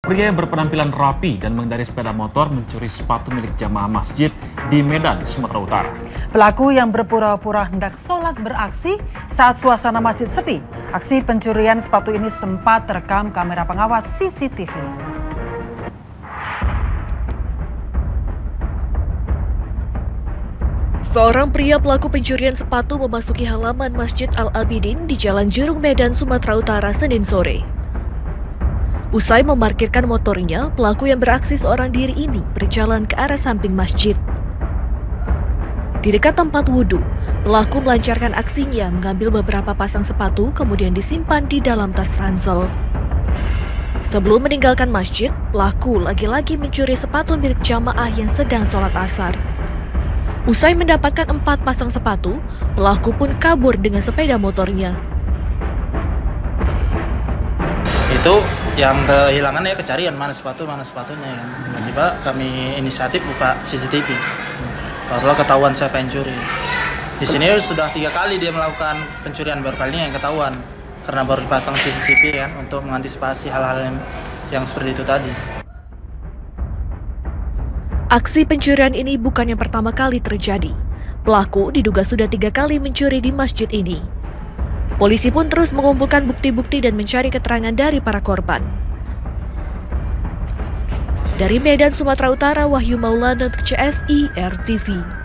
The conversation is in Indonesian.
Pria yang berpenampilan rapi dan mengendarai sepeda motor mencuri sepatu milik jamaah masjid di Medan, Sumatera Utara. Pelaku yang berpura-pura hendak sholat beraksi saat suasana masjid sepi. Aksi pencurian sepatu ini sempat terekam kamera pengawas CCTV. Seorang pria pelaku pencurian sepatu memasuki halaman Masjid Al-Abidin di Jalan Jurung Medan, Sumatera Utara, Senin sore. Usai memarkirkan motornya, pelaku yang beraksi seorang diri ini berjalan ke arah samping masjid. Di dekat tempat wudhu, pelaku melancarkan aksinya mengambil beberapa pasang sepatu kemudian disimpan di dalam tas ransel. Sebelum meninggalkan masjid, pelaku lagi-lagi mencuri sepatu milik jamaah yang sedang sholat asar. Usai mendapatkan 4 pasang sepatu, pelaku pun kabur dengan sepeda motornya. Itu yang kehilangan ya kecarian mana sepatunya kan. Tiba-tiba kami inisiatif buka CCTV. Barulah ketahuan saya pencuri. Di sini sudah 3 kali dia melakukan pencurian, baru kali ini yang ketahuan karena baru dipasang CCTV kan untuk mengantisipasi hal-hal yang seperti itu tadi. Aksi pencurian ini bukan yang pertama kali terjadi. Pelaku diduga sudah 3 kali mencuri di masjid ini. Polisi pun terus mengumpulkan bukti-bukti dan mencari keterangan dari para korban. Dari Medan, Sumatera Utara, Wahyu Maulana, CSI RTV.